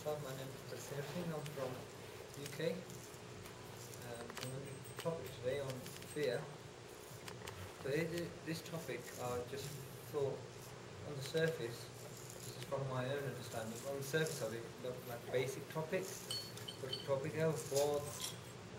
My name is Bhai Tarsem Singh. I'm from UK. I'm going to topic today on fear. So this topic, I just thought on the surface, this is from my own understanding, on the surface of it, looked like basic topics, but the topic है वो बहुत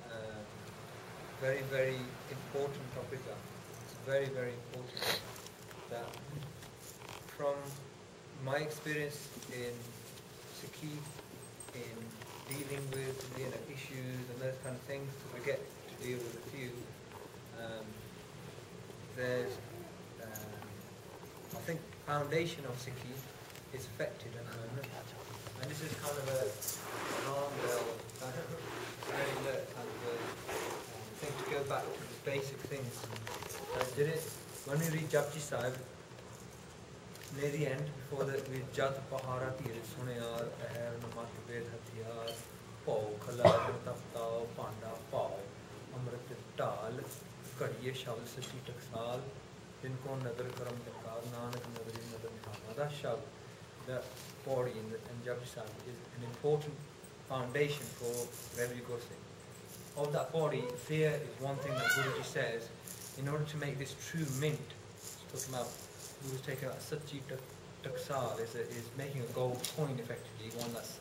very very important topic है. It's very very important that from my experience in Sikhi, in dealing with issues and those kind of things, because we get to deal with a few. There's, I think, foundation of Sikhi is affected at the moment, and this is kind of a alarm bell, kind of very alert kind of a thing to go back to the basic things. I did it when we read Japji Sahib. Near the end, before that, we Jat Pahara Tir Sunyar, Aher Namat Ved Hathiyar, Pau, Khala, Taptao, Panda, Pau, Amrit Tal, Kadiye Shabd Sachi Taksal, Dinko Nadar Karam Takar, Nanak Nadari Nadar Nihana. That Shabd, that body in Japji Sahib is an important foundation for wherever you go sing. Of that body, fear is one thing that Guruji says, in order to make this true mint, talking about Guru's taking out Sachi Taksal is making a gold coin effectively, one that's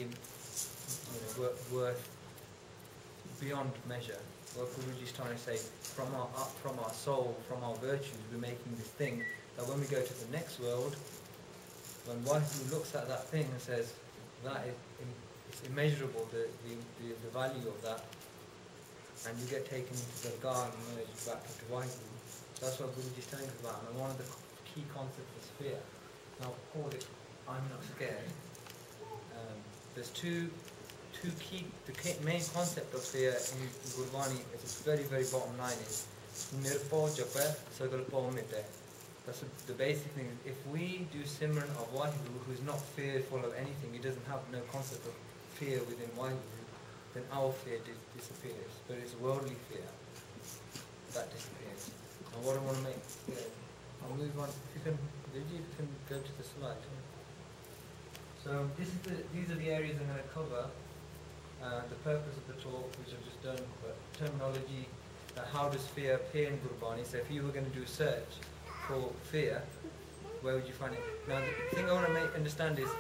worth beyond measure. What Guruji is trying to say, from our soul, from our virtues, we're making this thing that when we go to the next world, when one who looks at that thing and says that it's immeasurable, the value of that, and you get taken into the garden and merged back into Vaheguru. That's what Guruji is telling us about, and one of the key concepts is fear. Now, call it I'm not scared. There's two key, the main concept of fear in Gurbani, at its very, very bottom line is Nirpo Japa Sagal Po Mite. That's the basic thing. If we do Simran of Vaheguru, who's not fearful of anything, he doesn't have no concept of fear within Vaheguru, then our fear disappears. But it's worldly fear that disappears. And what I want to make clear, I'll move on. If you can go to the slide. So these are the areas I'm going to cover. The purpose of the talk, which I've just done, but terminology, how does fear appear in Gurbani? So if you were going to do a search for fear, where would you find it? Now the thing I want to understand is,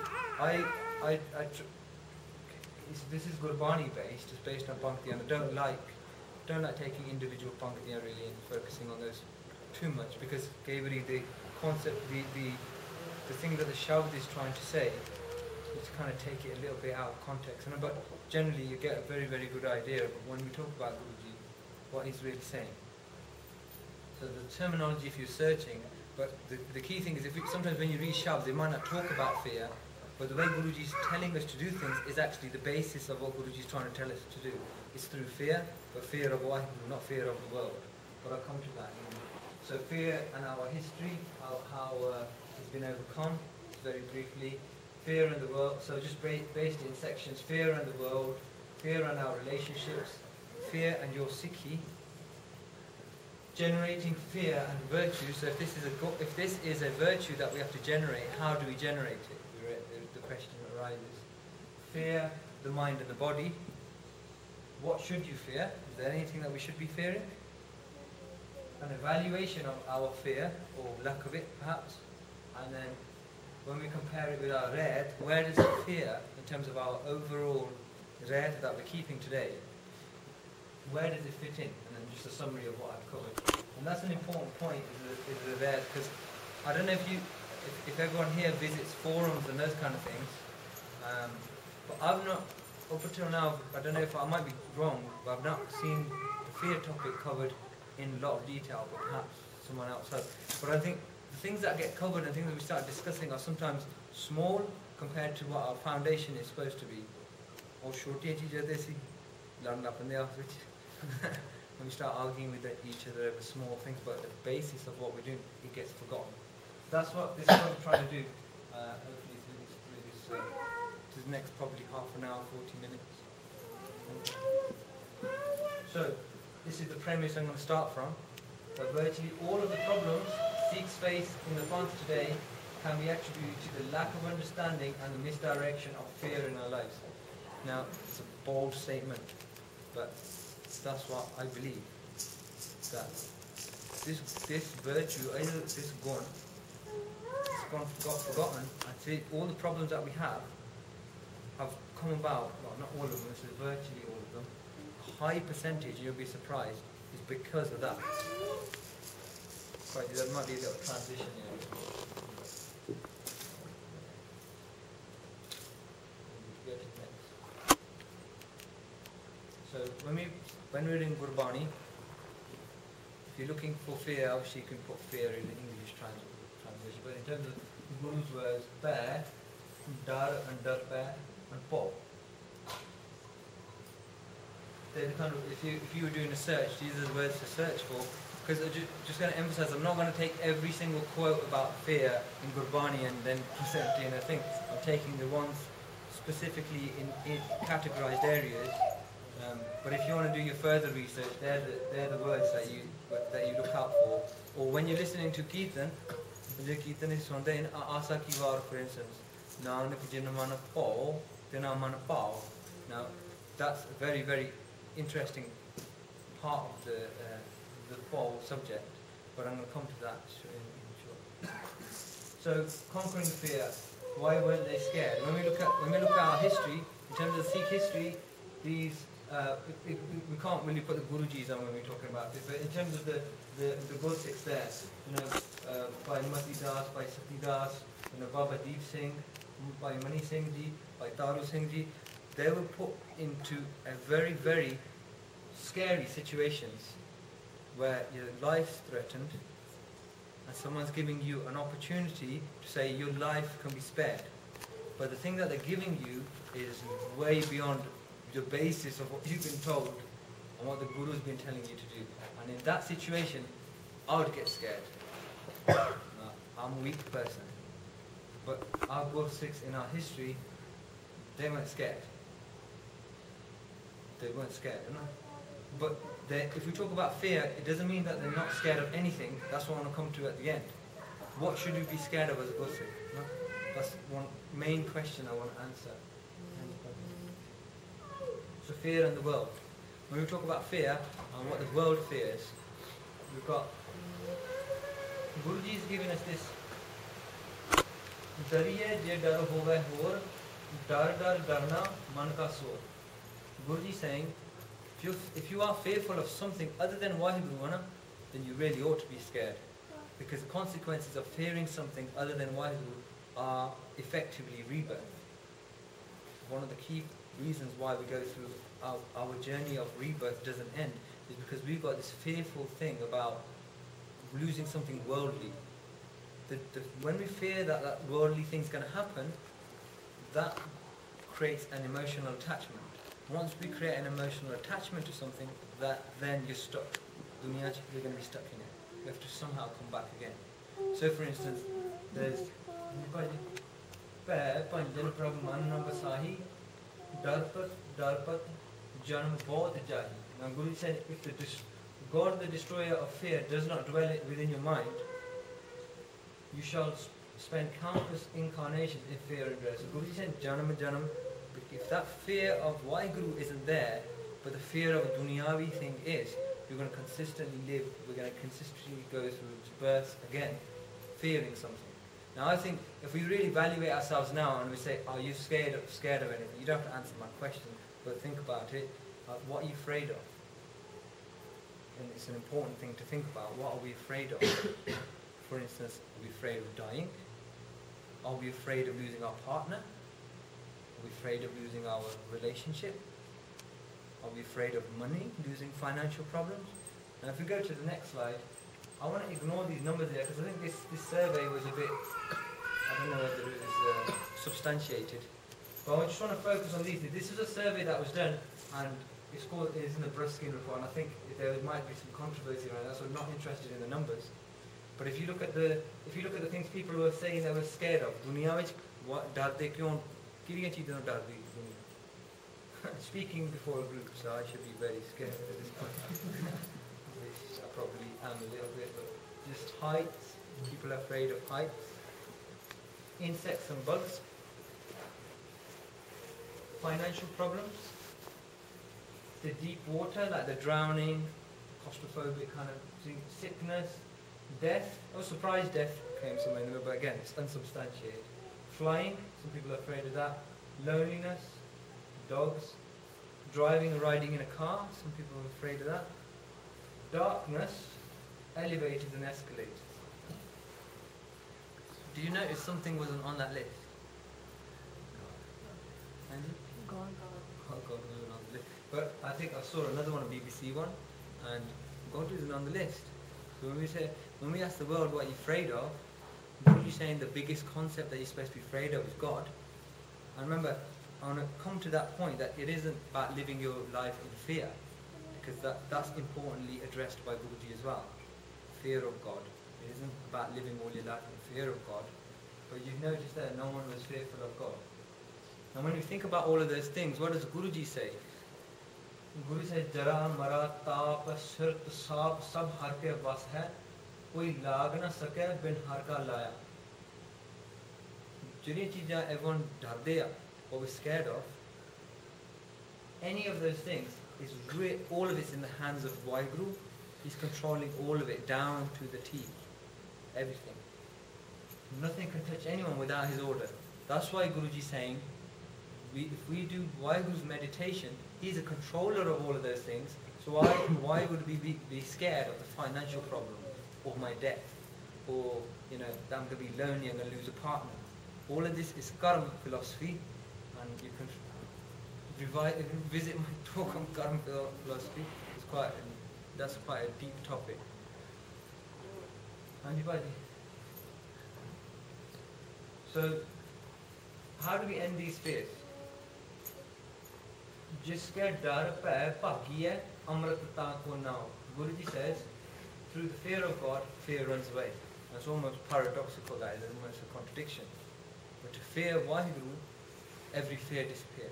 this is Gurbani based, it's based on Pankti, and I don't like taking individual Pankti really and focusing on those too much, because Gavari, the concept, the thing that the Shabd is trying to say, is to kind of take it a little bit out of context. But generally you get a very, very good idea of when we talk about Guruji, what he's really saying. So the terminology, if you're searching, but the key thing is, sometimes when you read Shabd, they might not talk about fear, but the way Guruji is telling us to do things is actually the basis of what Guruji is trying to tell us to do. It's through fear, but fear of Vaheguru, not fear of the world. But I'll come to that. So fear and our history, how it's been overcome, very briefly. Fear and the world, so just based in sections, fear and the world, fear and our relationships, fear and your Sikhi, generating fear and virtue. So if this is a virtue that we have to generate, how do we generate it? The question arises. Fear, the mind and the body. What should you fear? Is there anything that we should be fearing? An evaluation of our fear, or lack of it perhaps, and then when we compare it with our red, where does it fear in terms of our overall red that we're keeping today? Where does it fit in? And then just a summary of what I've covered. And that's an important point, is the red, because I don't know if everyone here visits forums and those kind of things, but I've not, up until now, I don't know if I might be wrong, but I've not seen the fear topic covered in a lot of detail, but perhaps someone else has. But I think the things that get covered and things that we start discussing are sometimes small compared to what our foundation is supposed to be. Or shorty when we start arguing with each other over small things, but the basis of what we're doing, it gets forgotten. That's what this is what I'm trying to do. Hopefully through this next probably half an hour, 40 minutes. So this is the premise I'm going to start from. But virtually all of the problems Sikhs face in the past today can be attributed to the lack of understanding and the misdirection of fear in our lives. Now, it's a bold statement, but that's what I believe. That this virtue, either this gun, got forgotten, and see, all the problems that we have come about, well, not all of them, this is virtually all of them, a high percentage, you'll be surprised, is because of that. Right, there might be a little transition here. So when we're in Gurbani, if you're looking for fear, obviously you can put fear in the English translation, but in terms of Guru's words, Bhai, Dar and Dar Bhai and Po. They're the kind of, if you were doing a search, these are the words to search for. Because I'm just going to emphasize, I'm not going to take every single quote about fear in Gurbani and then present it in a thing. I'm taking the ones specifically in categorized areas. But if you want to do your further research, they're the words that you look out for. Or when you're listening to Kirtan, Kirtan is on the Asa ki var, for instance. Nanak jinamana pao, dinamana pao. Now, that's a very, very interesting part of the pao subject, but I'm going to come to that in short. So, conquering fear. Why weren't they scared? When we look at our history, in terms of Sikh history, these we can't really put the Gurujis on when we're talking about this, but in terms of the Gursikhs there, by Mati Das, by Sati Das, Baba Deep Singh, by Mani Singh Ji, by Taru Singh Ji, they were put into a very, very scary situations where your life's threatened and someone's giving you an opportunity to say your life can be spared. But the thing that they're giving you is way beyond the basis of what you've been told and what the Guru's been telling you to do. And in that situation, I would get scared. I'm a weak person. But our Gursikhs in our history, they weren't scared. They weren't scared, but if we talk about fear, it doesn't mean that they're not scared of anything. That's what I want to come to at the end. What should we be scared of as a Gursikh? That's one main question I want to answer. So fear and the world. When we talk about fear and what the world fears, we've got Guruji is giving us this. Dariye je dar hove hor, dar dar darna man ka so. Guruji is saying, if you are fearful of something other than Waheguru, then you really ought to be scared. Because the consequences of fearing something other than Waheguru are effectively rebirth. One of the key reasons why we go through our journey of rebirth doesn't end is because we've got this fearful thing about losing something worldly. When we fear that worldly thing's going to happen, that creates an emotional attachment. Once we create an emotional attachment to something, then you're stuck. Dunya, you're going to be stuck in it. You have to somehow come back again. So for instance, there's Panjan Prabhuman Basahi Darpat Darpat Janam Bodh Jahi. Now Guru said, if God the destroyer of fear does not dwell within your mind, you shall spend countless incarnations in fear and dread. So Guru said Janam Janam. If that fear of Waheguru isn't there, but the fear of a dunyavi thing is, you're going to consistently live, we're going to consistently go through birth again, fearing something. Now I think if we really evaluate ourselves now and we say, are you scared of anything? You don't have to answer my question, but think about it. What are you afraid of? And it's an important thing to think about. What are we afraid of? For instance, are we afraid of dying? Are we afraid of losing our partner? Are we afraid of losing our relationship? Are we afraid of money, losing financial problems? Now if we go to the next slide, I want to ignore these numbers there because I think this survey was a bit, I don't know whether it was substantiated. But I just want to focus on these. This is a survey that was done and it's in the Bruskin report, and I think there might be some controversy around that, so I'm not interested in the numbers. But if you look at the things people were saying they were scared of, dunya vich darde kyon, kiriyan cheezan darde dunya. Speaking before a group, so I should be very scared at this point. Which I probably am a little bit, but just heights. People are afraid of heights. insects and bugs, financial problems, the deep water, like the drowning, claustrophobic kind of thing, sickness, death. I was surprised death came somewhere in the middle, but again, it's unsubstantiated. Flying, some people are afraid of that. Loneliness, dogs, driving and riding in a car, some people are afraid of that. Darkness, elevators and escalators. Do you notice something wasn't on that list? Angie? God. Oh, God wasn't on the list. But I think I saw another one, a BBC one, and God isn't on the list. So when we ask the world what you're afraid of, what you're saying the biggest concept that you're supposed to be afraid of is God. And remember, I want to come to that point that it isn't about living your life in fear, because that's importantly addressed by Guruji as well. Fear of God. It isn't about living all your life in fear of God. But you notice that no one was fearful of God. And when you think about all of those things, what does Guruji say? Guru says, Jara, Mara, Taap, Shirt, Saap, Sab Har ke vas hai, koi lag na sake bin har ka laya. Jiri cheezain everyone darde a, or was scared of, any of those things, all of it's in the hands of Waheguru. He's controlling all of it down to the T. Everything. Nothing can touch anyone without his order. That's why Guruji is saying, if we do Waheguru's meditation, he's a controller of all of those things. So why would we be scared of the financial problem, or my death, or that I'm going to be lonely, I'm going to lose a partner? All of this is karma philosophy, and you can visit my talk on karma philosophy. That's quite a deep topic. Anybody? So, how do we end these fears? Jiske dar pay bhagi hai, amrit ta ko nao. Guruji says, through the fear of God, fear runs away. That's almost paradoxical, that is almost a contradiction. But to fear Waheguru, every fear disappears.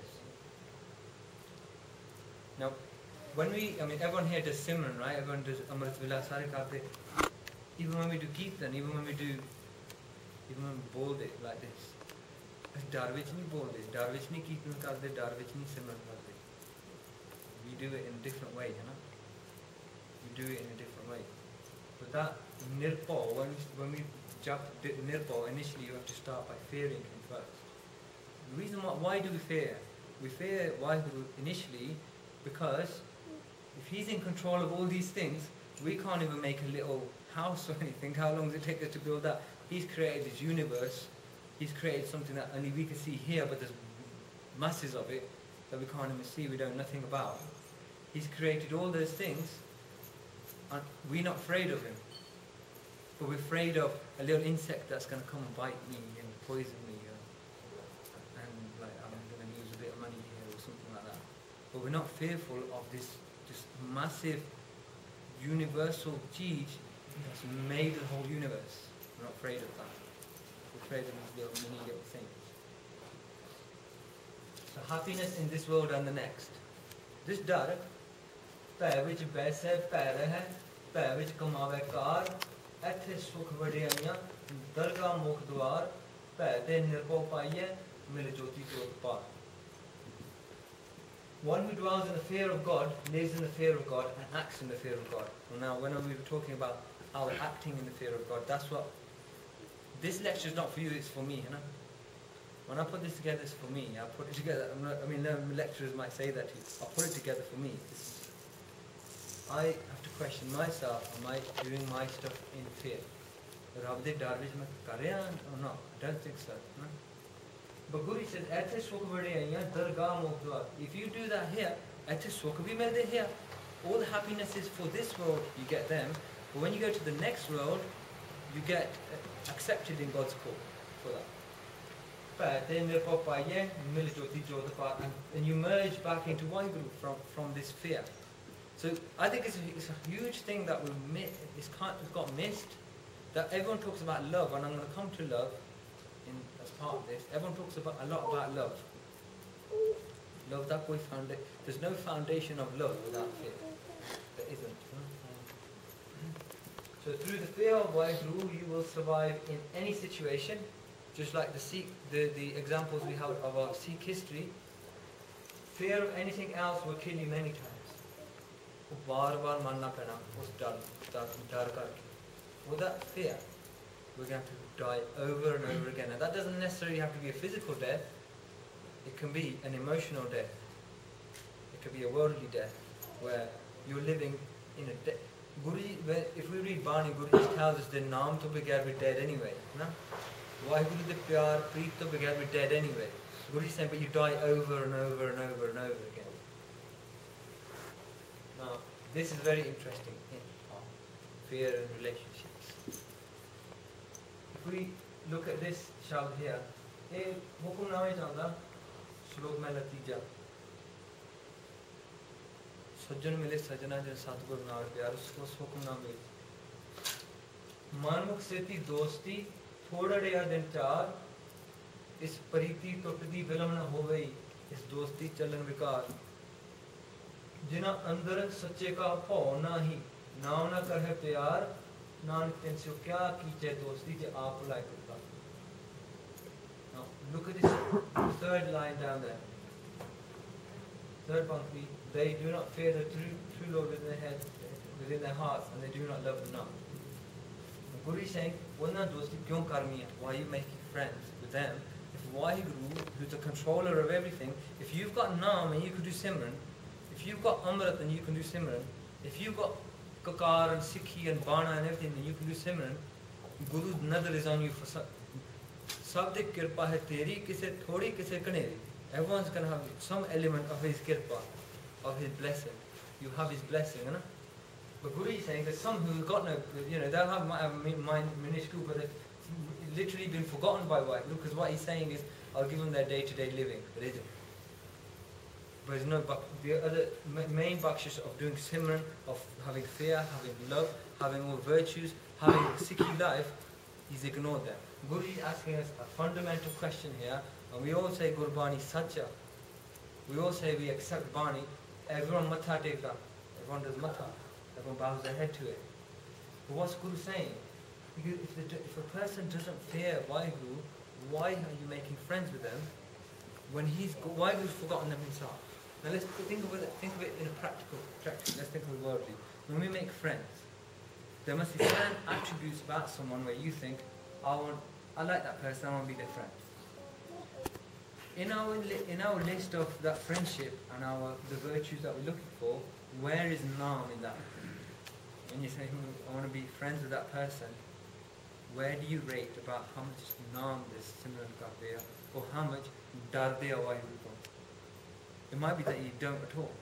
Now, everyone here does Simran, right? Everyone does Amrit Vilas Sare Karte. Even when we do Kirtan, even when we bold it like this. Dar vich nahi bolde, dar vich nahi Kirtan karte, dar vich nahi Simran karte. We do it in a different way, We do it in a different way. But that nirpo, when we jump nirpo, initially you have to start by fearing him first. The reason why do we fear? We fear Waheguru initially because if he's in control of all these things, we can't even make a little house or anything. How long does it take us to build that? He's created this universe. He's created something that only we can see here, but there's masses of it that we can't even see, we know nothing about. He's created all those things, and we're not afraid of him. But we're afraid of a little insect that's going to come and bite me and poison me, and I'm going to lose a bit of money here or something like that. But we're not fearful of this massive universal cheese that's made the whole universe. We're not afraid of that. We're afraid of these little things. So happiness in this world and the next. This dar, pੈ ਵਿੱਚ ਬੈਸੇ ਪੈ ਰਹਿ, ਪੈ ਵਿੱਚ ਕਮਾਵੇ ਕਾਰ, ਇੱਥੇ ਸੁਖ ਵਡਿਆਈਆਂ, ਦਰਗਾਹ ਮੁਖ ਦੁਆਰ, ਭੈ ਤੇ ਨਿਰਭਉ ਪਾਈਏ, ਮਿਲ ਜੋਤੀ ਜੋਤ ਪਾਰ. One who dwells in the fear of God, lives in the fear of God, and acts in the fear of God. Well, now, when we were talking about our acting in the fear of God, that's what... This lecture is not for you, it's for me, When I put this together, it's for me. I put it together. Lecturers might say that to you. I put it together for me. I have to question myself. Am I doing my stuff in fear? Rabde Darvish mein kar raha or not? I don't think so. But Guru says, "Aithe sukh vade aiyan dargah mukdwar." If you do that here, aithe sukh bhi milde here. All the happinesses for this world, you get them. But when you go to the next world, you get accepted in God's court for that. And you merge back into Waheguru from this fear. So I think it's a huge thing that it's got missed. That everyone talks about love, and I'm going to come to love as part of this. Everyone talks a lot about love. Love that boy found it. There's no foundation of love without fear. There isn't. So through the fear of Waheguru, you will survive in any situation. Just like the examples we have of our Sikh history, fear of anything else will kill you many times. बार-बार मानना पड़ना उस डर करके. With that fear, we're going to die over and over again. And that doesn't necessarily have to be a physical death. It can be an emotional death. It could be a worldly death, where you're living in a death. If we read Bani, Guru tells us the naam to begar we're dead anyway. No? Why Guru the pyar, preet to begar we're dead anyway. Guru is saying, but you die over and over and over and over again. Now, this is very interesting in fear and relationships. If we look at this shabd here, hukum naam hai janda, shlok mein natija. सज्जन मिले सजना जन सतगुरु नाल प्यार उसको हुक्म ना मिले मनमुख सेती दोस्ती थोड़ा रिया दिन चार इस प्रीति टुटदी विलम न होवे इस दोस्ती चलन विकार जिना अंदर सच्चे का भाव ना ही नाम ना करे प्यार नानक तिनसे क्या कीचे दोस्ती जे आप लायक करता. Now look at this third line down there. Third pankti, they do not fear the true Lord within their hearts, and they do not love the naam. The Guru is saying, "Why dosti kyun karmi hai? Why are you making friends with them? If Waheguru, who's the controller of everything, if you've got naam and you can do simran, if you've got amrit and you can do simran, if you've got kakar and sikhi and bana and everything and you can do simran, Guru's nazar is on you for sabdik kirpa hai teri kise thodi kise kaneri." Everyone's going to have some element of his kirpa, of his blessing. You have his blessing, you know? But Guru is saying that some who have got no, they'll might have mind minuscule, but they've literally been forgotten by Waheguru, because what he's saying is, I'll give them their day-to-day living, religion. But there's no, the other main bakshish of doing simran, of having fear, having love, having all virtues, having a Sikhi life, he's ignored them. Guru is asking us a fundamental question here. And we all say Gurbani Sacha. We all say we accept Bani. Everyone matha tekta. Everyone does matha. Everyone bows their head to it. But what's Guru saying? Because if a person doesn't fear Waheguru, why are you making friends with them when Waheguru's forgotten them himself? Now let's think of it in a practical. Let's think of it worldly. When we make friends, there must be certain attributes about someone where you think, I like that person, I want to be their friend. In our list of that friendship and the virtues that we're looking for, where is naam in that? When you say, I want to be friends with that person, where do you rate about how much naam this simran karte or how much dar de Waheguru ko? It might be that you don't at all.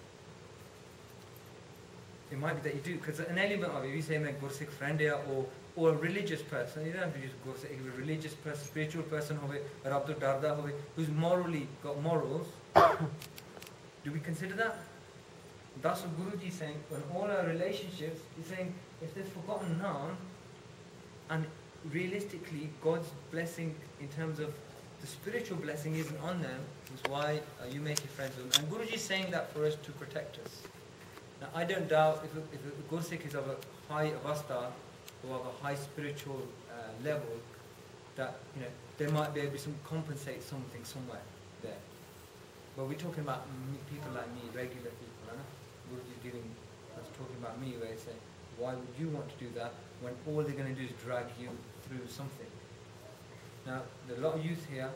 It might be that you do, because an element of it, if you say I'm a Gursikh friend or a religious person, you don't have to use Gursikh, a religious person, spiritual person, or Abdul Darda, who's morally got morals. Do we consider that? That's what Guruji is saying. In all our relationships, he's saying if they've forgotten naam, and realistically God's blessing in terms of the spiritual blessing isn't on them, is why you make your friends with them. And Guruji is saying that for us to protect us. Now I don't doubt if a Gursikh is of a high avastha or of a high spiritual level, that they might be able to compensate something somewhere there. But we're talking about people like me, regular people. Guruji is giving us talking about me, where he's saying, why would you want to do that when all they're going to do is drag you through something? Now, there are a lot of youth here.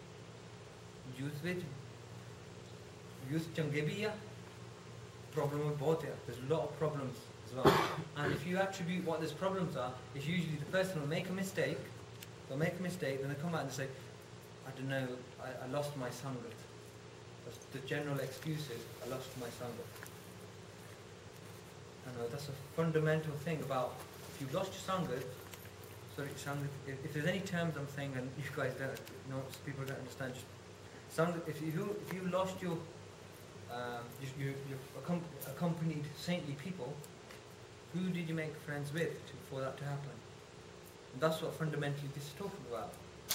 Youth change bhi hai. Problem with both here. There's a lot of problems as well. And if you attribute what those problems are, it's usually the person will make a mistake. They'll make a mistake, then they come out and say, I don't know, I lost my sangat. That's the general excuse is, I lost my sangat. I know that's a fundamental thing about if you've lost your sangat. Sorry, sangat. If there's any terms I'm saying and you guys don't know, people don't understand. Just sangat. If you lost your you accompanied saintly people, who did you make friends with for that to happen? And that's what fundamentally this is talking about.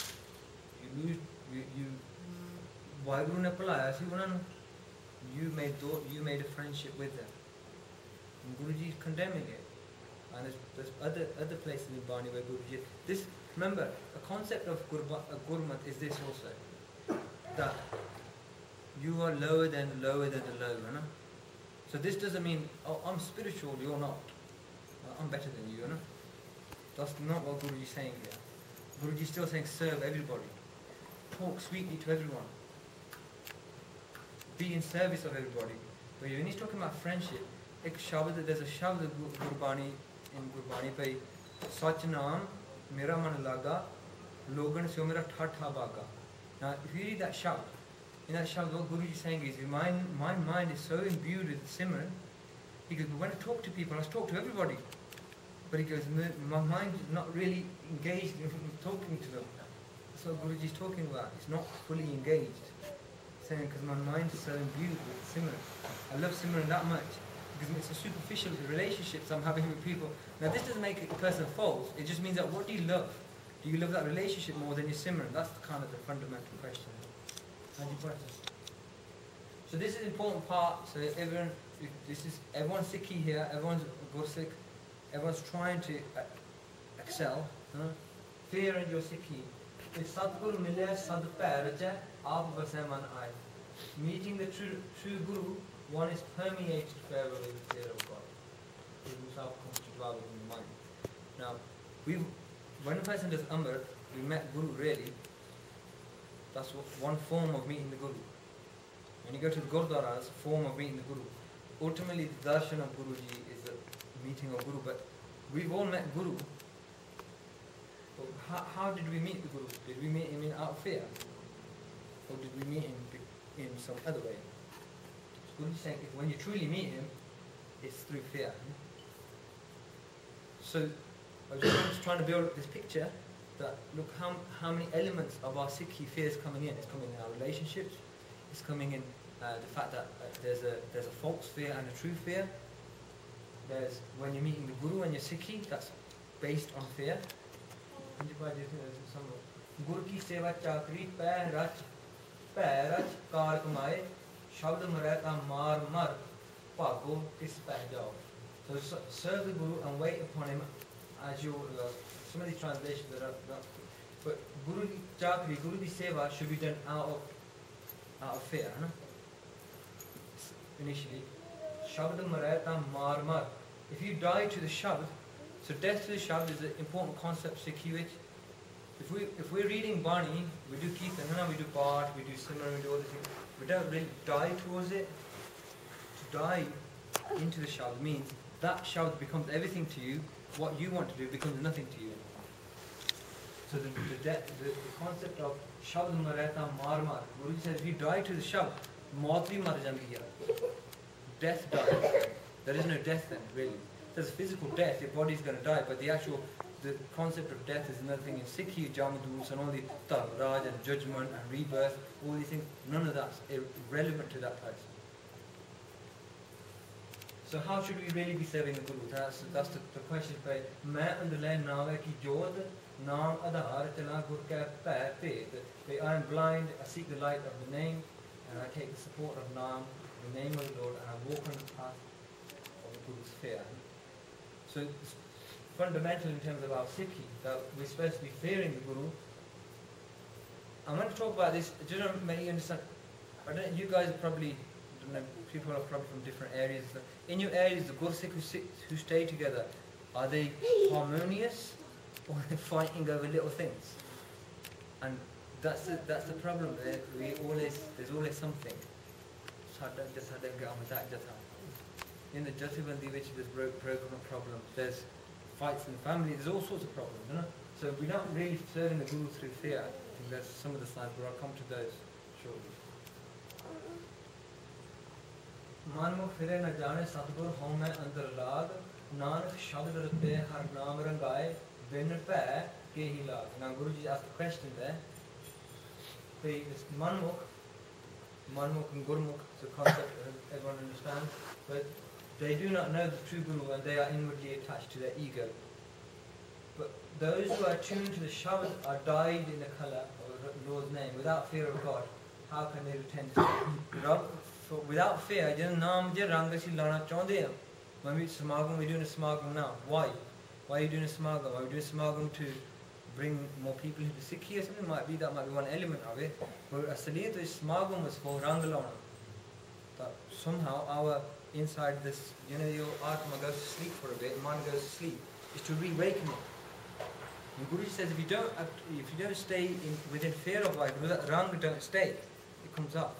Waheguru ne pulaya si unhan you made a friendship with them. And Guruji is condemning it. And there's other places in Bani where Guruji, this Remember, the concept of gurmat is this also, that you are lower than the low, you know? So this doesn't mean, oh, I'm spiritual, you're not. I'm better than you, you know? That's not what Guruji is saying here. Guruji is still saying serve everybody. Talk sweetly to everyone. Be in service of everybody. But when he's talking about friendship, there's a shabd Gurbani in Gurbani by Sach Naam Mera Man Laga Logan Se Mera Thatha Baga. Now if you read that shabd, in that shabd what Guruji is saying is my mind is so imbued with Simran. He goes, when I talk to people, I talk to everybody. But he goes, my mind is not really engaged in talking to them. That's what Guruji is talking about. It's not fully engaged. Saying because my mind is so imbued with Simran. I love Simran that much because it's a superficial relationships I'm having with people. Now this doesn't make a person false. It just means that what do you love? Do you love that relationship more than your Simran? That's kind of the fundamental question. How do you practice? So this is an important part. So everyone's Sikhi here. Everyone's Gursikh. Everyone's trying to excel. Fear in your Sikhi. If Sadguru mile sad pair raja, aap vase man aaye. Meeting the true Guru, one is permeated forever with the fear of God. Guru Sahib comes to dwell within the mind. Now, when a person does Amrit, we met Guru really. That's one form of meeting the Guru. When you go to the Gurdwara, it's a form of meeting the Guru. Ultimately, the darshan of Guruji is the meeting of Guru, but we've all met Guru. But how did we meet the Guru? Did we meet him out of fear? Or did we meet him in some other way? So Guruji is saying when you truly meet him, it's through fear. So I was just trying to build up this picture that look how many elements of our Sikhi fear is coming in. It's coming in our relationships. It's coming in the fact that there's a false fear and a true fear. There's when you're meeting the Guru and you're Sikhi, that's based on fear. Guru ki seva chakri pair rach kar kamaye shabd marata mar pago kis peh jao. So serve the Guru and wait upon him as your some of these translations that are not, but Guru ki chakri, Guru ki seva should be done out of fear, no? Initially, Shabd marata mar. If you die to the Shabd, so death to the Shabd is an important concept Sikhi which if we're reading Bani, we do Kirtan, we do Path, we do Simran, we do all the things, we don't really die towards it. To die into the Shabd means that Shabd becomes everything to you, what you want to do becomes nothing to you. So the concept of Shabd marata mar. Guruji says if you die to the Shabd, maut bhi mar jandi hai. Death dies. There is no death then, really. There's physical death, your body's going to die, but the concept of death is another thing. In Sikhi, Jamadus and all the Raj and judgment and rebirth, all these things, none of that's irrelevant to that place. So how should we really be serving the Guru? That's the question. I am blind, I seek the light of the name, and I take the support of Naam, the name of the Lord, and I walk on the path of the Guru's fear. So it's fundamental in terms of our Sikhi, that we're supposed to be fearing the Guru. I'm going to talk about this, do you know, many understand, you guys are probably, people are probably from different areas. In your areas, the Gursikh who stay together, are they harmonious or are they fighting over little things? And that's the problem. There's always something. In the Jathibandi, which there's broken problems, there's fights in the family, there's all sorts of problems, you know? So we're not really serving the Guru through fear. I think that's some of the slides, but I'll come to those shortly. Manmukh fire na jane Satgur home andar lag Nanak shabd rate har naam rangaye bin peh ke hi lag. Now Guruji asked a question there. This Manmukh and Gurmukh is a concept that everyone understands, but they do not know the true Guru and they are inwardly attached to their ego. But those who are tuned to the Shabd are dyed in the colour of the Lord's name without fear of God. How can they retain this? Without fear, when we Smagam, we're doing a Smagam now. Why? Why are you doing a Smagam? Are we doing a Smagam to bring more people into Sikhi or something, that might be one element of it. But Asaliyat Smagam was for Rang Launa. That somehow our inside this, your Atma goes to sleep for a bit, mind goes to sleep, is to reawaken it. And Guruji says if you don't stay within fear of life, that Rang don't stay, it comes up.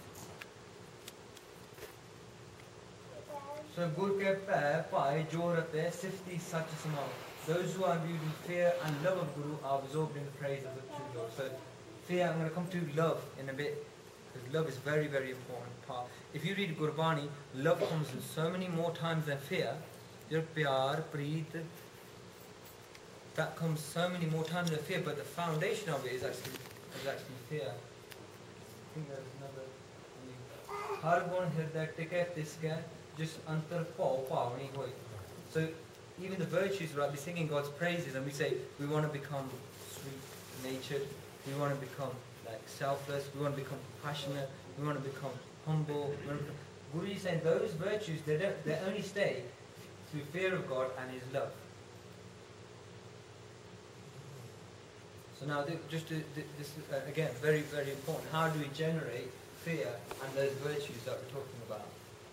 So Gur ke pai jorate sifti sach samao. Those who are viewed in fear and love of Guru are absorbed in the praise of the true Lord. So fear, I'm going to come to love in a bit, because love is very, very important part. If you read Gurbani, love comes in so many more times than fear. Your pyar, preet, that comes so many more times than fear, but the foundation of it is actually fear. I think there's another. Har gun hirday tike tiske just antar pao pavani hoy. So even the virtues, right? We're singing God's praises and we say we want to become sweet-natured, we want to become like selfless, we want to become compassionate, we want to become humble. Guru is saying those virtues, they only stay through fear of God and His love. So now, this is again very, very important. How do we generate fear and those virtues that we're talking about?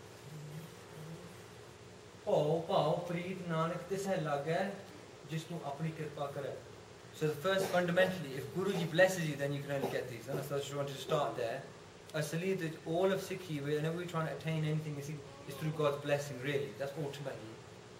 So the first, fundamentally, if Guruji blesses you, then you can only get these. And so I just wanted to start there. Asli, that all of Sikhi, whenever we're trying to attain anything, is through God's blessing, really. That's ultimately.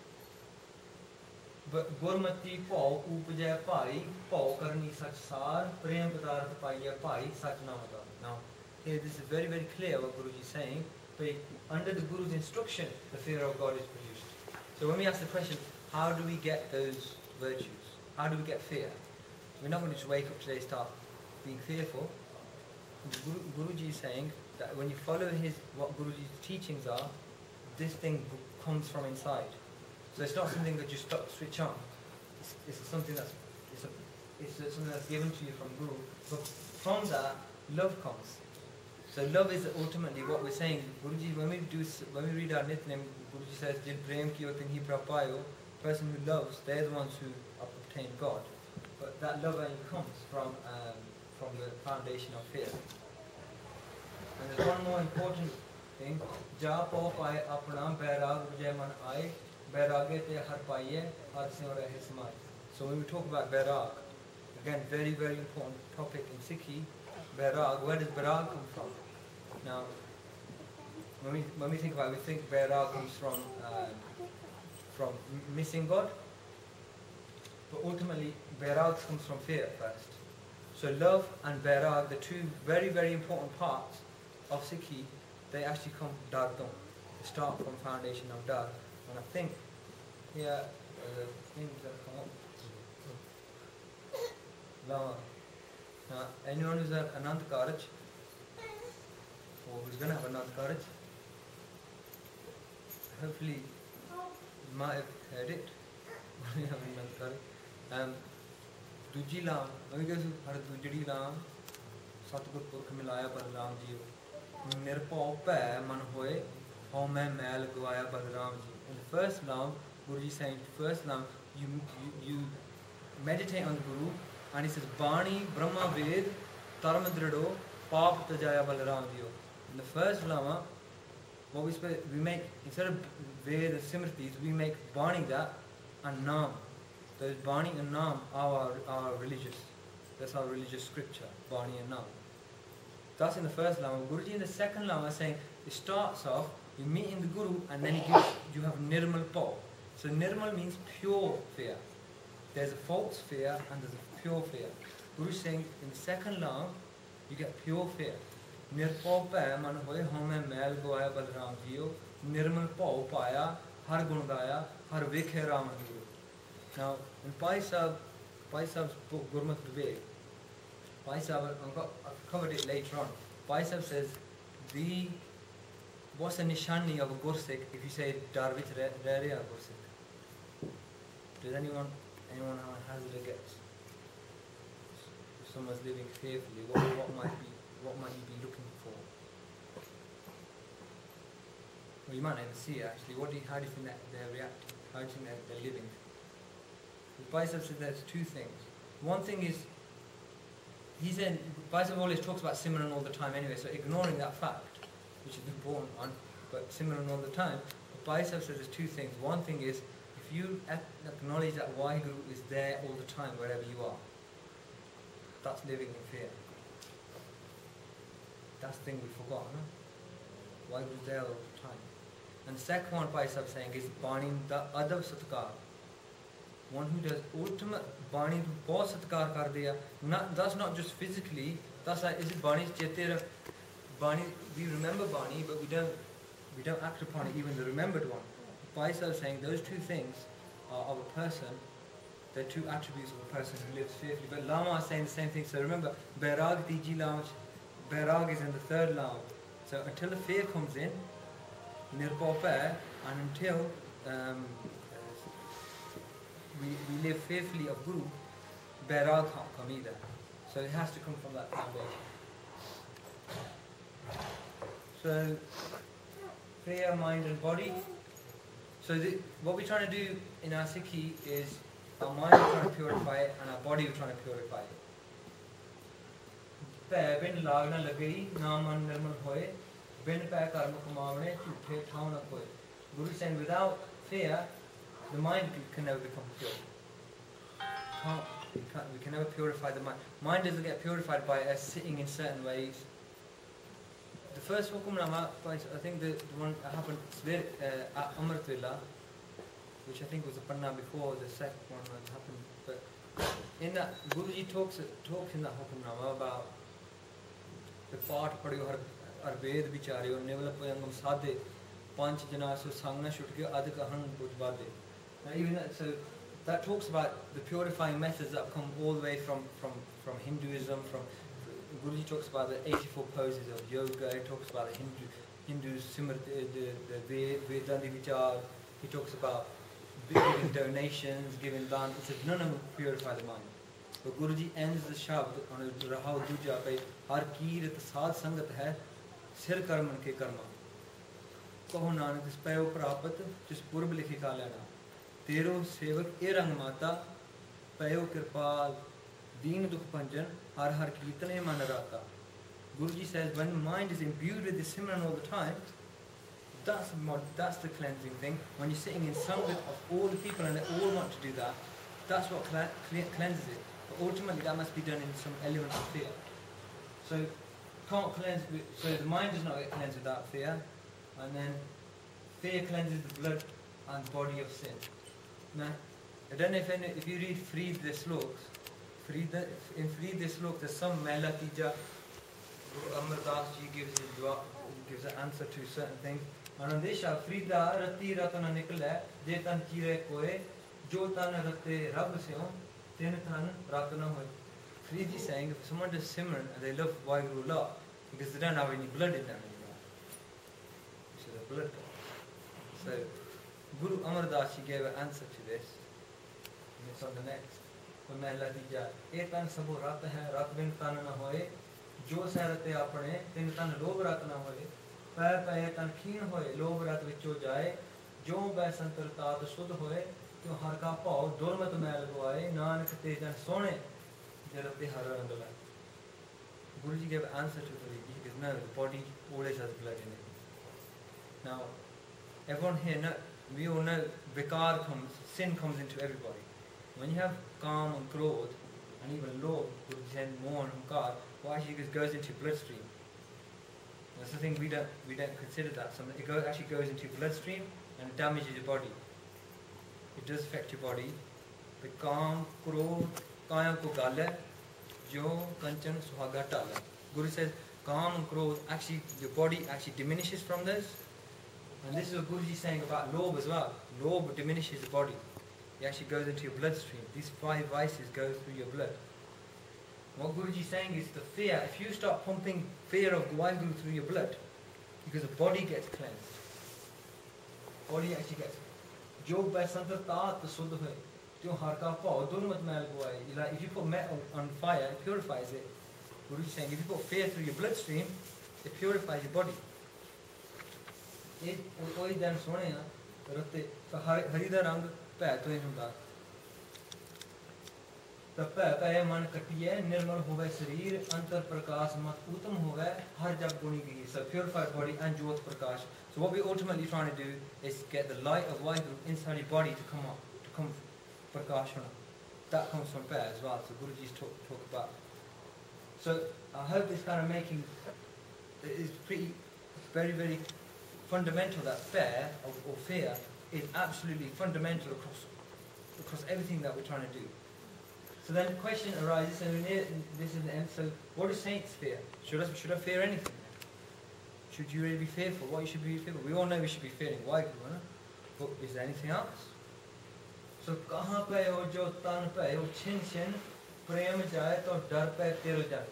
But Gurmati Pau, Upajaya Pai, Pau Karni Sach Sar, Prem Padarth Paiya Pai, Sach Namada. Now, here this is very, very clear what Guruji is saying. But under the Guru's instruction, the fear of God is produced. So when we ask the question, how do we get those virtues? How do we get fear? We're not going to just wake up today and start being fearful. Guruji is saying that when you follow what Guruji's teachings are, this thing comes from inside. So it's not something that you switch on. It's something that's something that's given to you from Guru. But from that, love comes. So love is ultimately what we're saying. Guruji, when we read our Nitnem, Guruji says, "Jin prem kiyo tin hi prapayo." Person who loves, they're the ones who obtain God. But that love only comes from the foundation of fear. And there's one more important thing. Ja po pai apna bairag vijay man aaye, bairage te har paiye, har se rahe samay. So when we talk about bairag, again, very, very important topic in Sikhi. Bairag, where does bairag come from? Now, when we think about it, we think bairag comes from missing God. But ultimately, bairag comes from fear first. So love and bairag, the two very, very important parts of Sikhi, they actually come dar don. They start from foundation of dar. And I think here the things that come up. Lama. Now, anyone who's at Anand Karaj, or who's going to have Anand Karaj, hopefully you might have heard it. Duji Lam, when we go to Har Dujdi Lam, Satgur Purkh Milaya Balaram Ji, Nirpao Pay Man Hoye, Home Mail Guaya Balaram Ji. In the first Lam, Guruji is saying, first Lam, you meditate on the Guru, and he says, Bani, Brahma Ved, Taramadrido, Pap Tajaya Balaram Ji. In the first Lama, what we make, instead of Ved and Simritis, we make Bani that and Nam. Those Bani and Nam are our religious. That's our religious scripture, Bani and Nam. That's in the first Lama. Guruji in the second Lama is saying, it starts off, you meet in the Guru and then you have Nirmal Po. So Nirmal means pure fear. There's a false fear and there's a pure fear. Guru is saying in the second Lama, you get pure fear. Nirpo Pay Man Hoye Home Mail Goya Balram Jiyo, Nirmal Po Paya, Har Gun Gaya, Har Vikhe Raman Guru. Now, in Pai Sahib's book, Gurmat Vivek, Pai Sahib, I've covered it later on. Pai Sahib says, what's the nishani of a Gursikh if you say Darvich Rarea Gursikh? Does anyone hazard a guess? If someone's living fearfully, what might you be looking for? Well, you might not even see it actually. How do you think that they're reacting? How do you think that they're living? The Bhai says there's two things. one thing is, he said, Bhai always talks about Simran all the time anyway, so ignoring that fact, which is important one, but Simran all the time, Bhai says there's two things. One thing is, if you acknowledge that Waheguru is there all the time, wherever you are, that's living in fear. That's the thing we forgot, no? Waheguru is there all the time. And the second one Bhai Sahib saying is Bani da adab satkar. One who does ultimate Bani to bahut satkar kar diya. That's not just physically, that's like, is it Bani chetera? Bani, we remember Bani, but we don't act upon it, even the remembered one. Bhai Sahib saying those two things are of a person, they're two attributes of a person who lives fearfully. But Lama is saying the same thing. So remember, Bairag Tiji Lounge, Bairag is in the third lounge. So until the fear comes in, Nirpaupa, and until we live fearfully of Guru, Bairag can't come either. So it has to come from that foundation. So, fear, mind and body. So what we're trying to do in our Sikhi is our mind we're trying to purify it and our body we're trying to purify it. Pੈ bin lag na lagei, na man nirmal hoye, bin pੈ karma kamavane, chuthe thau na koye. Guru is saying without fear, the mind can never become pure. We can never purify the mind. Mind doesn't get purified by us sitting in certain ways. The first hukumnama, I think the one happened at Amrit Villa, which I think was a panna before the second one happened. But in that, Guruji talks in that hukumnama about the part padyo har ved bichare nevala poyangam sadhe panch jana so sangna shutke ad kahan bujbade. Now even that, so that talks about the purifying methods that come all the way from Hinduism, from Guruji talks about the 84 poses of yoga. He talks about the Hindus, the Vedanta Vichar. He talks about giving donations, giving dan. He says none of them purify the mind. But Guruji ends the shabd on a Rahau Duja by Har Kirat Sad Sangat hai Sir Karman ke Karma. Kaho Nanak is Payo Prapat, just Purb Likhi Ka Lena. Tero Sevak Erang Mata, Payo Kirpal, Deen Dukh Panjan, Har Har Kirtane Manarata. Guruji says when mind is imbued with the Simran all the time, that's the cleansing thing. When you're sitting in Sangat of all the people and they all want to do that, that's what cleanses it. But ultimately that must be done in some element of fear. So can't cleanse. So the mind does not get cleansed without fear, and then fear cleanses the blood and body of sin. Now, I don't know if you read Freed the Sloks. In Freed the Sloks, there's some Mela Tija. Amar Das Ji gives an answer to certain things. And on this, Frida Rati Ratana Nikla, Jetan Chire Koe, Jotan Rate Rab Seon, Tenatan Ratana Hoy. Freed is saying if someone does Simran and they love Waheguru law, because they don't have any blood in them anymore. So the blood comes. So Guru Amar Das Ji gave an answer to this. And it's on the next. Mehla Tija, Etan Sabo Rat hai, Rat bin Tan na hoye, Jo Sarate apane, Tin Tan Lob Rat na hoye, Pay Pay Tan Keen hoye, Lob Rat Vicho Jaye, Jo Bay Santar Tat Sud hoye, Jo Har Ka Pao, Dormat Mel Hoye, Nanak Tejan Sone, Jarate Harandala. Guruji gave an answer to Guruji because now the body always has blood in it. Now, everyone here, we all know Vikar comes, sin comes into everybody. When you have calm and growth, and even low, Guruji and more and Hunkar, what actually goes into your bloodstream. That's the thing we don't consider that. It actually goes into your bloodstream and damages your body. It does affect your body. The calm, growth, kaya ko gala, jo kanchan suhaga tala. Guru says calm and growth, actually your body actually diminishes from this. And this is what Guruji is saying about lobe as well. Lobe diminishes the body. It actually goes into your bloodstream. These 5 vices go through your blood. What Guruji is saying is the fear, if you start pumping fear of Waheguru through your blood, because the body gets cleansed. Body actually gets Jo Basantar Tat Sudh Hoy, Jo Harka Pao, Durmat Mel Goai. Like if you put metal on fire, it purifies it. Guruji is saying if you put fear through your bloodstream, it purifies your body. It koi then sone na, Harida Rang Pੈ ਤੋਂ ਹੀ ਹੁੰਦਾ तपे पे मन कटिए निर्मल होवे शरीर अंतर प्रकाश मत उत्तम होवे हर जग गुणी गी. So purified body and jyot prakash. So what we're ultimately trying to do is get the light of Vaheguru inside your body to come up, to come prakashana. That comes from prayer as well. So Guruji's talk about. So I hope this kind of making is pretty, very, very fundamental. That fear or fear is absolutely fundamental across everything that we're trying to do. So then the question arises, and this is the end. So what do saints fear? Should I fear anything? Should you really be fearful? What you should be fearful? We all know we should be fearing Vaheguru, but is there anything else? So kahan pe ho jo tan pe ho chin chin prem jaye to dar pe tir jaye.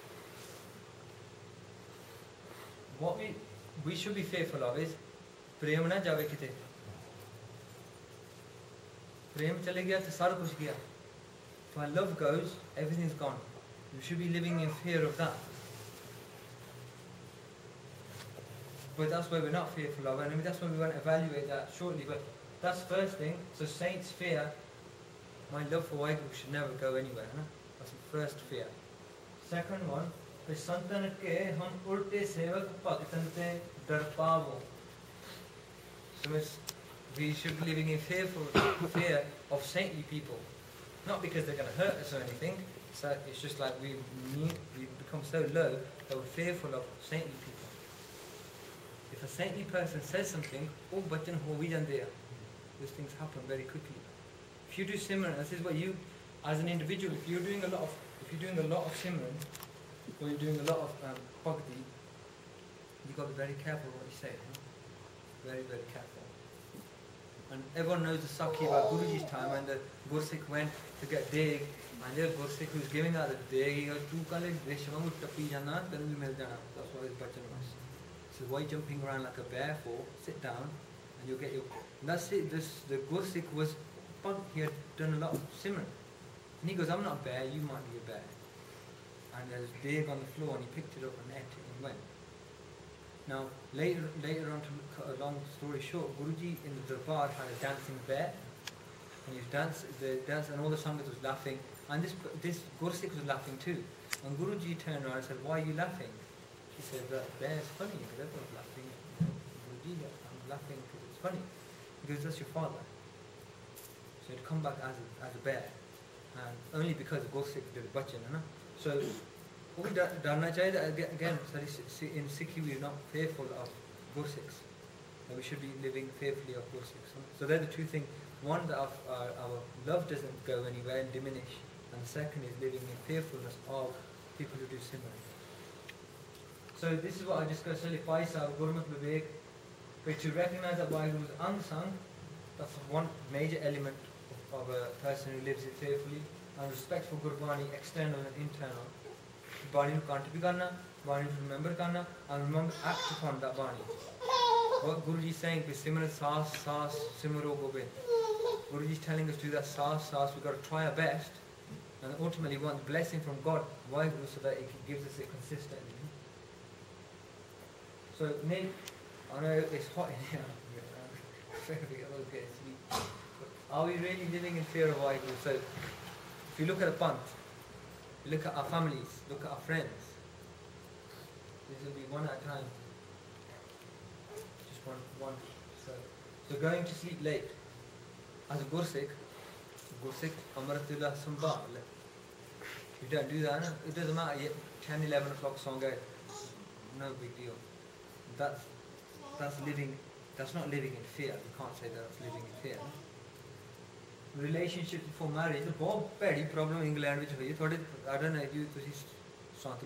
What we should be fearful of is prem na jawe kite. Prem chale gaya to sara kuch gaya. If when love goes, everything's gone. You should be living in fear of that. But that's why we're not fearful of it. I mean, that's why we want to evaluate that shortly. But that's the first thing. So saints fear. My love for Vaheguru should never go anywhere. Huh? That's the first fear. Second one. संतन के हम उल्टे सेवक भक्तन ते डर पावो. So we should be living in fear of saintly people. Not because they're going to hurt us or anything. So it's just like we become so low that we're fearful of saintly people. If a saintly person says something, oh, bachan ho vi jande hai. These things happen very quickly. If you do Simran, this is what you, as an individual, if you're doing a lot of Simran, or you're doing a lot of bhakti, you've got to be very careful what you say. Very, very careful. And everyone knows the Sakhi about Guruji's time, and the Gursikh went to get deg, and the Gursikh who was giving out the deg, he goes, "Tu kale deshvamu tapi jana, then we mil jana." That's what his bachan was. So why jumping around like a bear for? Sit down, and you'll get your. And that's it. The Gursikh was, he had done a lot of Simran, and he goes, "I'm not a bear. You might be a bear." And there's deg on the floor, and he picked it up and ate it and went. Now, later on, to cut a long story short, Guruji in the darbar had a dancing bear, and he was and all the Sangat was laughing, and this Gursikh was laughing too. And Guruji turned around and said, "Why are you laughing?" He said, "That bear is funny, because everyone's laughing." Guruji, "I'm laughing because it's funny." He goes, "That's your father." So he'd come back as a bear, and only because the Gursikh did a bachan, So, we darna chahiye that again, in Sikhi we are not fearful of Gursikhs. We should be living fearfully of Gursikhs. So they're the two things. One, that our love doesn't go anywhere and diminish. And the second is living in fearfulness of people who do Simran. So this is what I discussed earlier. Paisa, Gurmat Vivek. But to recognize that Vaheguru is unsung, that's one major element of a person who lives it fearfully. And respect for Gurbani, external and internal. Bani nu can't be karna, Bani to remember karna, and remember act upon that Bani. What Guruji is saying is Simran Saas, Simaro Gobind. Guruji is telling us to do that Saas, we've got to try our best, and ultimately we want the blessing from God, Vaheguru, so that it gives us it consistently. So, Nick, I know it's hot in here. Are we really living in fear of Vaheguru? So, if you look at a Panth, look at our families, look at our friends. This will be one at a time. Just one. So going to sleep late. As a Gursikh, Amratullah Sambal. You don't do that, no? It doesn't matter, 10, 11 o'clock song, no big deal. That's not living in fear. You can't say that's living in fear. No? Relationships before marriage, a very bad problem in England. I don't know if you but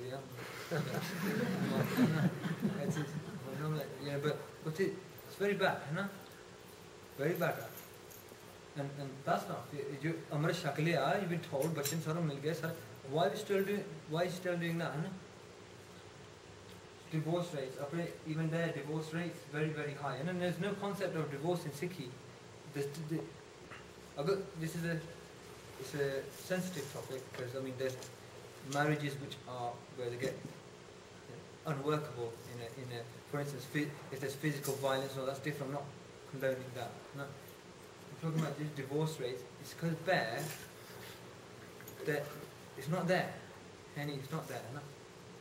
it's very bad, very bad. And that's not fear. Amar Shakliya, you've been told, Bachan Saro Mil Gaya, sir, why are you still doing that? Divorce rates, even there, divorce rates very, very high. And there's no concept of divorce in Sikhi. This is a sensitive topic, because I mean there's marriages which are where they get unworkable in a for instance if there's physical violence, or that's different. I'm not condoning that. No, I'm talking about these divorce rates. It's because that it's not there. Henny, it's not there. No?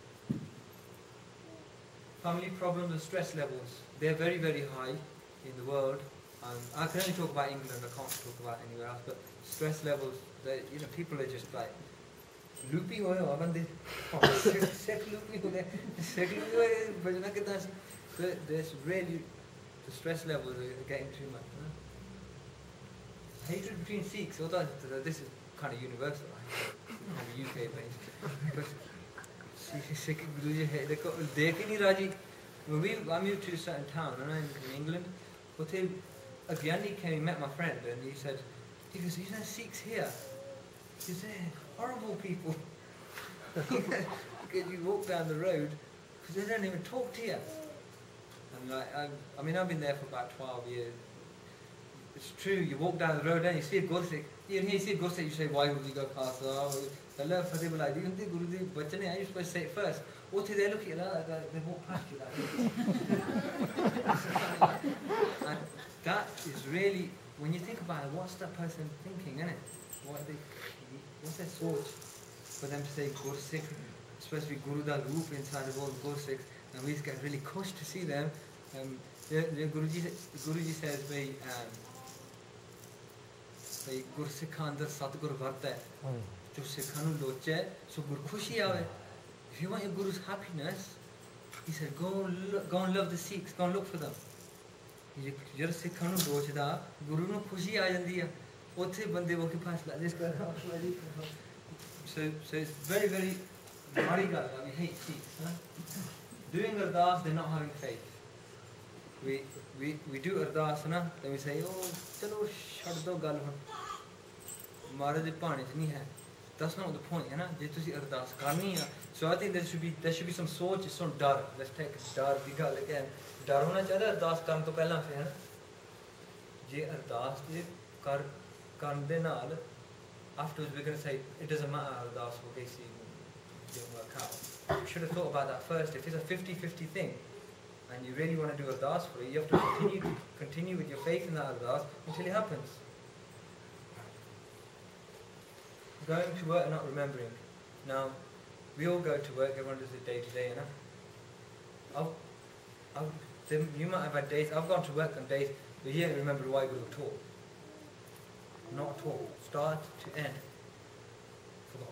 Family problems and stress levels, they're very, very high in the world. I can only talk about England, I can't talk about anywhere else, but stress levels, people are just like, loopy ho rahe bande sick loopy ho gaye there's really, the stress levels are getting too much. Hatred between Sikhs, this is kind of universal, kind of UK based, because Sikh Guruji dekh hi nahi raji. When I moved to a certain town in England, a Gyani came and met my friend, and he goes, you know Sikhs here? He said, horrible people. Because you walk down the road, because they don't even talk to you. And I've been there for about 12 years. It's true, you walk down the road and you see a Gursikh, you see a Gursikh, you say, why would you go past? Allah Fateh Balai, you think Guru Ji Bachane, you're supposed to say it first. They look at you like that, they walk past you like that. And that is really, when you think about it, what's that person thinking, innit? What's their source for them to say Gursikh, supposed to be Guru Da Roop inside of all the Gursikhs, and we just get really crushed to see them. Guruji says, Gursikhan andar Satgur varta hai, jo Sikhan nu loche, so Gur khushi aave. If you want your Guru's happiness, he said, go and love the Sikhs, go and look for them. Jad Sikhan nu lochda, Guru nu khushi aa jandi hai. Othe bande wo ke paas la jis kar so it's very, very mari gal. We hate Sikhs. Doing ardas, they're not having faith. We do ardas, then we say, oh, chalo chhad do gal hun. Maharaj de paani ch nahi hai. That's not the point, je tusi ardas karni hai. So I think there should be some sort, some dar. Let's take dar di gal again. Dar hona chahiye ardas karan to pehla se, je ardas je karan de naal, afterwards we're going to say it doesn't matter ardas ho gayi si didn't work out. You should have thought about that first. If it's a 50-50 thing and you really want to do ardas for it, you have to continue with your faith in that ardas until it happens. Going to work and not remembering. Now, we all go to work, everyone does it day to day, you might have had days, I've gone to work on days where you don't remember why you at all. Not at all. Start to end. Forgot.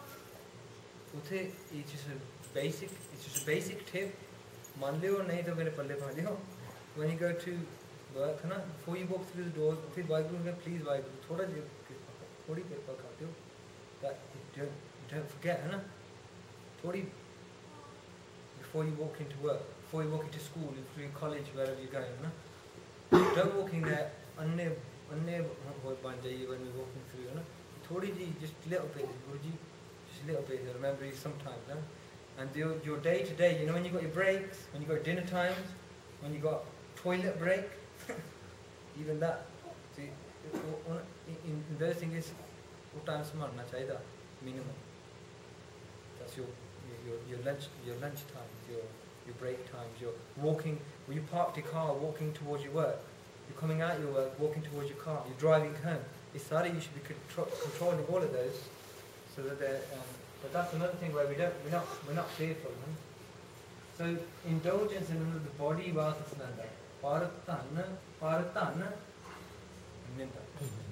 It's just a basic tip. Man leo nahi to mere palle paa jaao. When you go to work, before you walk through the doors, please Vaheguru, thoda thodi kirpa kar do. That you don't forget, Thodi before you walk into work, before you walk into school, if you're in college, wherever you're going, don't walk in there anne ban jaiye when we're walking through, Thodi ji, just little bit, Guruji, just little bit, remember sometimes, And your day to day, when you got your breaks, when you got dinner times, when you got toilet break, even that. See, in those things, what time smarna chahiye, minimum. That's your lunch times, your break times, your walking. When you parked your car, walking towards your work, you're coming out your work, walking towards your car, you're driving home. You should be controlling all of those, so that they're. But that's another thing where we're not fearful. So indulgence in the body was nanda. Paratana ninda.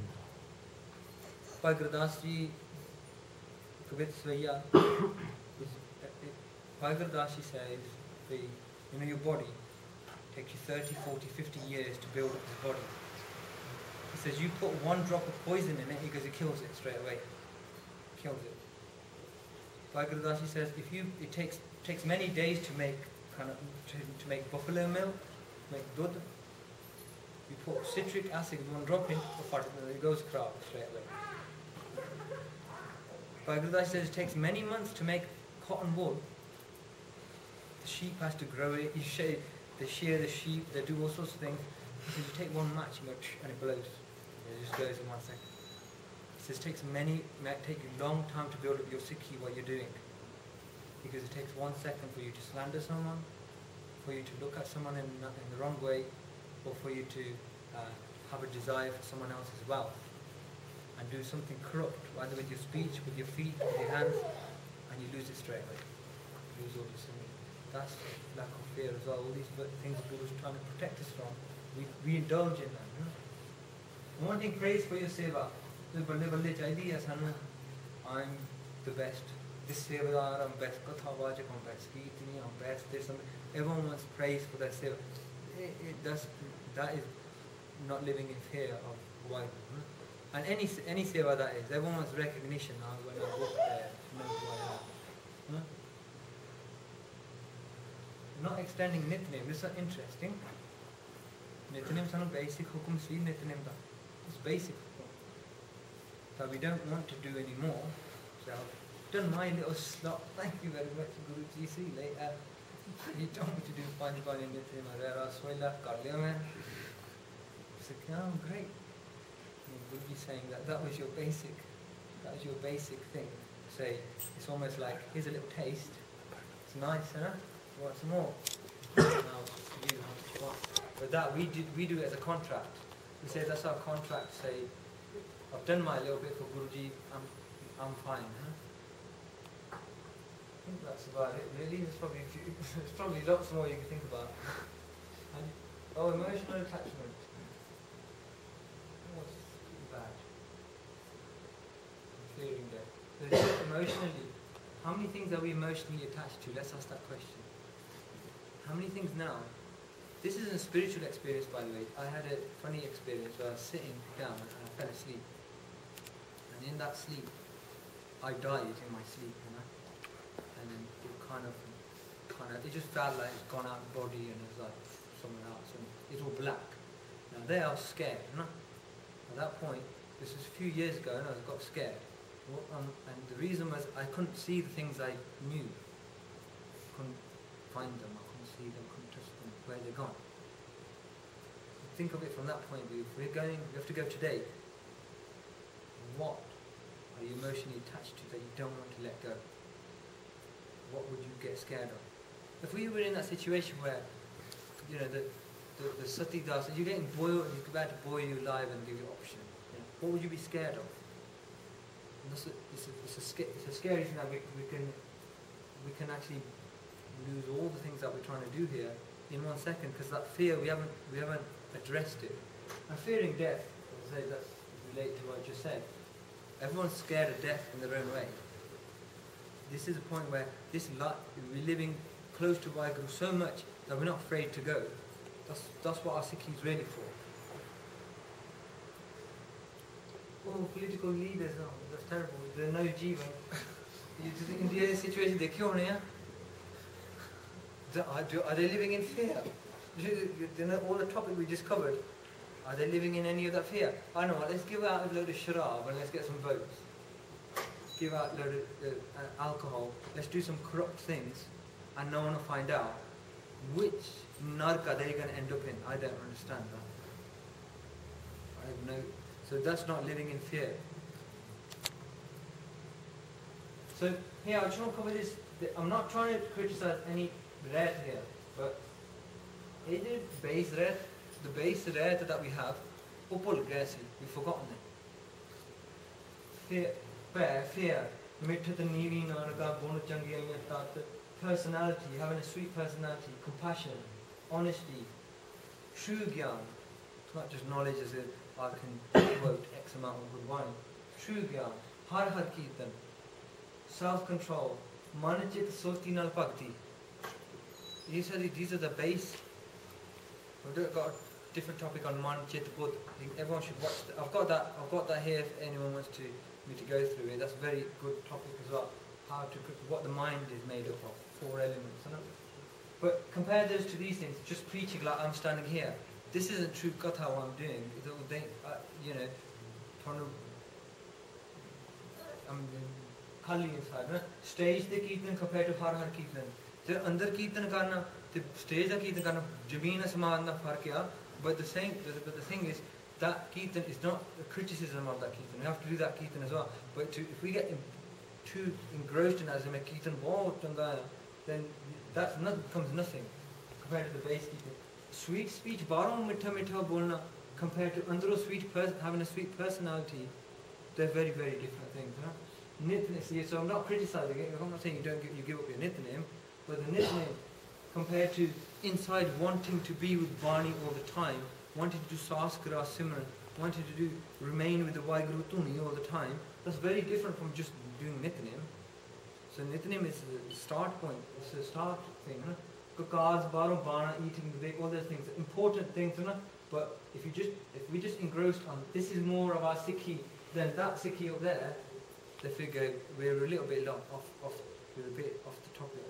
Bhai Gurdas ji Kavit Svaya. Bhai Gurdas ji says your body takes you 30, 40, 50 years to build up the body. He says you put one drop of poison in it because it kills it straight away. Kills it. Bhai Gurdas ji says it takes many days to make to make buffalo milk, make dud. You put citric acid, one drop in, it goes crab straight away. Bhai Gurdas ji says it takes many months to make cotton wool. The sheep has to grow it. They shear the sheep. They do all sorts of things. He says you take one match and it blows. It just goes in 1 second. It might take you a long time to build up your sikhi, what you're doing. Because it takes 1 second for you to slander someone, for you to look at someone in the wrong way, or for you to have a desire for someone else's wealth. and do something corrupt, either with your speech, with your feet, with your hands, and you lose it straight away. Lose all your sin. That's lack of fear as well. All these things the Guru is trying to protect us from. We indulge in that. Wanting praise for your seva. I'm the best. This sevadar, I'm best. Kathavajak, I'm best. Kirtani, I'm best. Everyone wants praise for their seva. That is not living in fear of why. And any seva that is, everyone wants recognition. When I walk there, know who I am. Not extending nitnem. This is interesting. Nitnem is a basic hukum see nitnem. It's basic that we don't want to do anymore. So I've done my little slot. Thank you very much, Guruji. See you later. You told me to do Panch Bani Nitnem. Oh, great. Guruji saying that was your basic thing. Say it's almost like here's a little taste. It's nice, huh? You want some more? Now you how much you want. But that we do it as a contract. We say that's our contract. Say I've done my little bit for Guruji. I'm fine. Huh? I think that's about it. Really, there's probably lots more you can think about. Oh, emotional attachment. What's bad? Fearing death. Emotionally, how many things are we emotionally attached to? Let's ask that question. How many things now? This is a spiritual experience, by the way. I had a funny experience where I was sitting down and I fell asleep. And in that sleep, I died in my sleep, you know. And then it kind of, it just felt like it's gone out of the body and it's like somewhere else. And it's all black. Now there I was scared, you know. At that point, this was a few years ago, and I got scared. And the reason was I couldn't see the things I knew. I couldn't find them, I couldn't see them, couldn't touch them, where they're gone. Think of it from that point of view. If we have to go today. What are you emotionally attached to that you don't want to let go? What would you get scared of? If we were in that situation where, you know, the Sati Das, you're getting boiled and he's about to boil you alive and give you option, you know, what would you be scared of? It's a scary thing that we can actually lose all the things that we're trying to do here in 1 second, because that fear we haven't addressed it. And fearing death, as I say, that's related to what I just said. Everyone's scared of death in their own way. This is a point where we're living close to Vaheguru so much that we're not afraid to go. That's what our Sikhi is really for. Oh, political leaders, oh, that's terrible. There are no jivan. In the situation, they kill me. Are they living in fear? You know, all the topic we just covered, are they living in any of that fear? I know what, let's give out a load of sharab and let's get some votes. Give out a load of alcohol, let's do some corrupt things, and no one will find out. Which narka they're going to end up in? I don't understand that. I have no. So that's not living in fear. So here, I just want to cover this. I'm not trying to criticize any red here, but it is base red. The base red that we have, we've forgotten it. Fear. Personality, having a sweet personality, compassion, honesty, true gyan. It's not just knowledge as if I can quote X amount of good wine. True gyan, har kirtan, self-control, manachit soti nal bhakti. These are the base. We've got a different topic on manachit buddh. Everyone should watch that. I've got that here if anyone wants me to go through it. That's a very good topic as well. What the mind is made up of, 4 elements. But compare those to these things, just preaching like I'm standing here. This isn't true katha what I'm doing. You know, I'm khali inside. Stage the kirtan compared to har kirtan. So under kirtan karna, the stage the kirtan karna, jameen asmaan na fark hai. But the thing is, that kirtan is not a criticism of that kirtan. We have to do that kirtan as well. But if we get too engrossed in as a kirtan, then that becomes nothing compared to the base kirtan. Sweet speech, baro mitha mitha bolna, compared to andro having a sweet personality, They're very, very different things. Nitnem, so I'm not criticising it. I'm not saying you give up your nitnem, but the nitnem compared to inside wanting to be with Bani all the time, wanting to do Saskara Simran, wanting to do remain with the Waheguru Tuni all the time, that's very different from just doing nitnem. So nitnem is the start point, it's the start thing. Kakaz, Baro, Bana, eating the all those things, important things. But if we just engrossed on this is more of our Sikhi than that Sikhi up there, the figure we're a little bit off with a bit off the topic.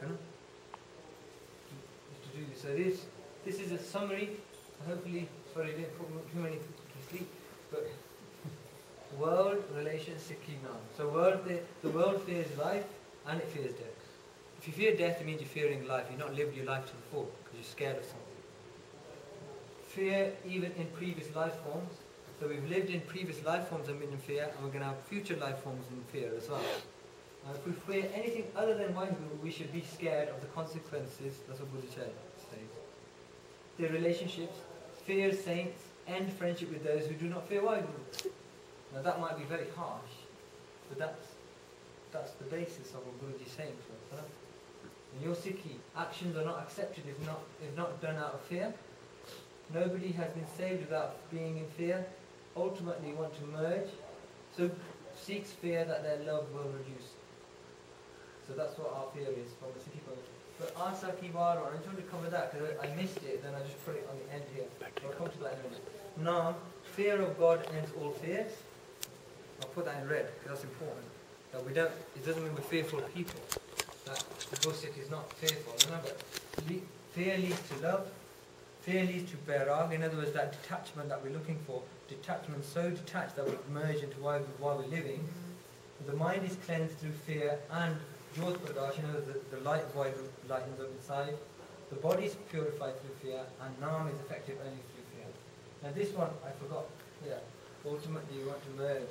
So this is a summary. Hopefully, sorry, I didn't put too many to sleep, but world relations Sikhi now. So the world fears life and it fears death. If you fear death, it means you're fearing life. You've not lived your life to the full because you're scared of something. Fear even in previous life forms. So we've lived in previous life forms and been in fear, and we're going to have future life forms in fear as well. And if we fear anything other than Waheguru, we should be scared of the consequences. That's what Buddha says. Their relationships, fear saints, end friendship with those who do not fear Waheguru. Now that might be very harsh, but that's the basis of what Guruji is saying to us. In your Sikhi, actions are not accepted if not done out of fear. Nobody has been saved without being in fear. Ultimately want to merge. So Sikhs fear that their love will reduce. So that's what our fear is from the Sikhi point. But Asa Ki Bar, I just want to cover that because I missed it, then I just put it on the end here. I'll come to that in a minute. Now, fear of God ends all fears. I'll put that in red because that's important. That it doesn't mean we're fearful people. That the Gursikh is not fearful. Remember, fear leads to love. Fear leads to Bairag, in other words, that detachment that we're looking for. Detachment so detached that we merge into while we're living. The mind is cleansed through fear and Jyot Prakash, the light of Waheguru lightens up inside. The body is purified through fear and Naam is effective only through fear. Now this one, I forgot. Yeah. Ultimately, you want to merge.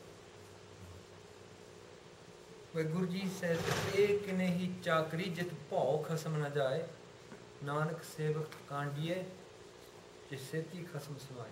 Where Guruji says, Ek nahi chakri jit pao khasam na jaye, Nanak sevak kandiye, jiseti khasam samai.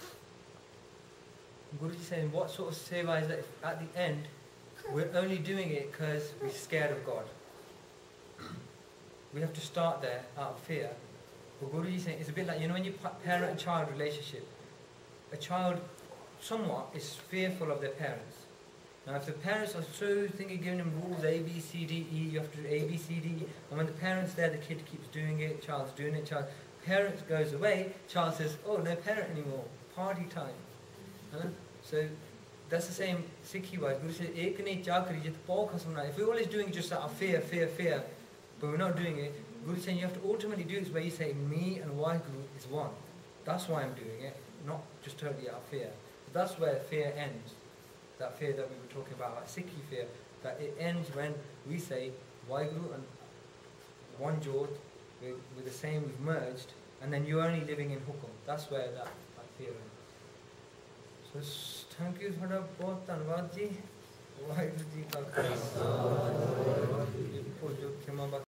Guruji saying, what sort of seva is that if at the end, we're only doing it because we're scared of God. We have to start there out of fear. But Guruji is saying, it's a bit like, when you parent and child relationship, a child somewhat is fearful of their parents. Now if the parents are so thinking, giving them rules, A, B, C, D, E, you have to do A, B, C, D, E, and when the parent's there, the kid keeps doing it, child's doing it, parent goes away, child says, oh, no parent anymore, party time. So that's the same Sikhi wise. Guru says, Ek nahi chakri jit pao khasam na. If we're always doing just out of fear, but we're not doing it, Guru is saying you have to ultimately do this where you say, me and Waheguru is one. That's why I'm doing it, not just totally out of fear. But that's where fear ends. That fear that we were talking about, Sikhi fear, that it ends when we say, Waheguru and one Jyot, we're the same, we've merged, and then you're only living in Hukum. That's where that fear ends. So thank you for the both Tanwad ji. Waheguru ji ka